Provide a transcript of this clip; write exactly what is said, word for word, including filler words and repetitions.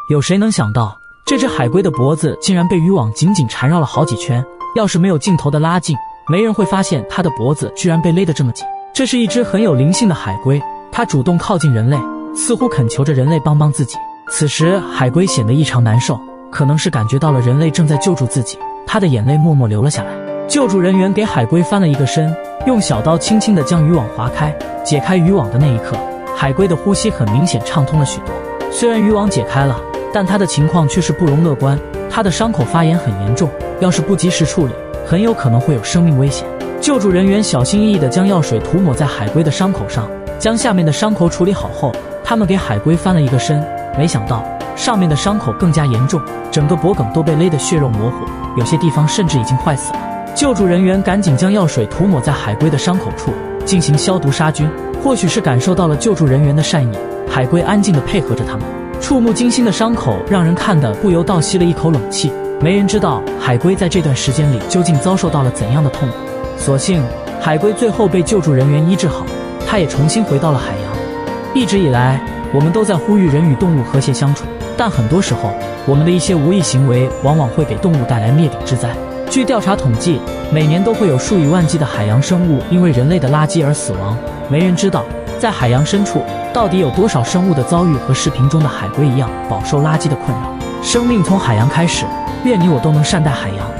有谁能想到，这只海龟的脖子竟然被渔网紧紧缠绕了好几圈？要是没有镜头的拉近，没人会发现它的脖子居然被勒得这么紧。这是一只很有灵性的海龟，它主动靠近人类，似乎恳求着人类帮帮自己。此时，海龟显得异常难受，可能是感觉到了人类正在救助自己，它的眼泪默默流了下来。救助人员给海龟翻了一个身，用小刀轻轻地将渔网划开。解开渔网的那一刻，海龟的呼吸很明显畅通了许多。虽然渔网解开了，但它的情况却是不容乐观，它的伤口发炎很严重，要是不及时处理，很有可能会有生命危险。救助人员小心翼翼地将药水涂抹在海龟的伤口上，将下面的伤口处理好后，他们给海龟翻了一个身，没想到上面的伤口更加严重，整个脖梗都被勒得血肉模糊，有些地方甚至已经坏死了。救助人员赶紧将药水涂抹在海龟的伤口处，进行消毒杀菌。或许是感受到了救助人员的善意，海龟安静地配合着他们。触目惊心的伤口让人看得不由倒吸了一口冷气。没人知道海龟在这段时间里究竟遭受到了怎样的痛苦。所幸海龟最后被救助人员医治好，它也重新回到了海洋。一直以来，我们都在呼吁人与动物和谐相处，但很多时候，我们的一些无意行为往往会给动物带来灭顶之灾。据调查统计，每年都会有数以万计的海洋生物因为人类的垃圾而死亡。没人知道，在海洋深处到底有多少生物的遭遇和视频中的海龟一样饱受垃圾的困扰。生命从海洋开始，愿你我都能善待海洋。